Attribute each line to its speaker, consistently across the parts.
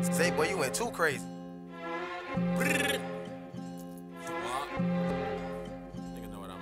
Speaker 1: Say, boy, you went too crazy.
Speaker 2: Nigga know what I'm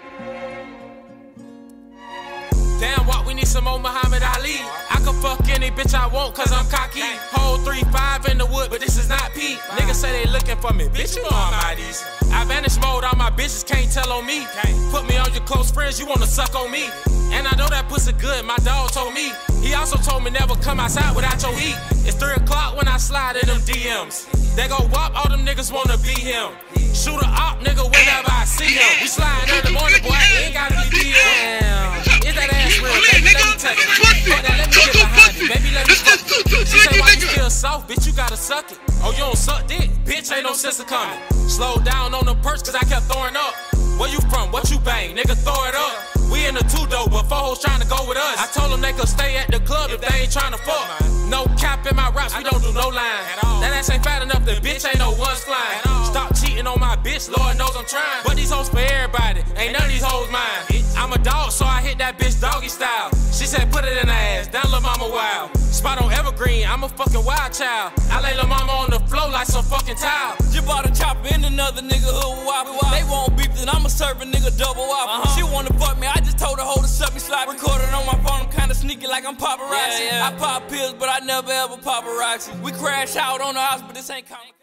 Speaker 2: on. Damn, what we need some more Muhammad Ali. I can fuck any bitch I want cause I'm cocky. Hold 3-5 in the wood, but this is not Pete. Niggas say they looking for me, bitch, you know I'm out these. I vanish mode, all my bitches can't tell on me. Put me on your close friends, you wanna suck on me. And I know that pussy good, my dog told me. He also told me never come outside without your heat. It's 3 o'clock when I slide in them DMs. They go wop, all them niggas wanna be him. Shoot a op, nigga, whenever I see him. We slide in the morning, boy, it ain't gotta be DM. Damn, is that ass real? Baby, let me touch it. Fuck that, let me get behind it. Baby, let me fuck it. She say, why you feel soft, bitch, you gotta suck it. Oh, you don't suck dick? Bitch, ain't no sense of coming. Slow down on the perch, cause I kept throwing up. Where you from? What you bang? Nigga, throw it up. We in the 2 though, but 4 hoes trying to go with us. I told them they could stay at the club if they ain't trying to fuck. No cap in my raps, we don't do no line. That ass ain't fat enough, the bitch ain't no one's flying. Stop cheating on my bitch, Lord knows I'm trying. But these hoes for everybody, ain't none of these hoes mine. I'm a dog, so I hit that bitch doggy style. She said put it in her ass, down lil' mama wild. Spot on Evergreen, I'm a fucking wild child. I lay lil' mama on the floor like some fucking tile.
Speaker 3: You bought a chopper in another nigga hood wop. They won't beef, then I'ma serve a nigga double wop. She wanna fuck me, I just told her hoe to suck me sloppy. Recorded on my phone, I'm kinda sneaky like I'm paparazzi. I pop pills, but I never ever paparazzi. We crash out on the house, but this ain't common.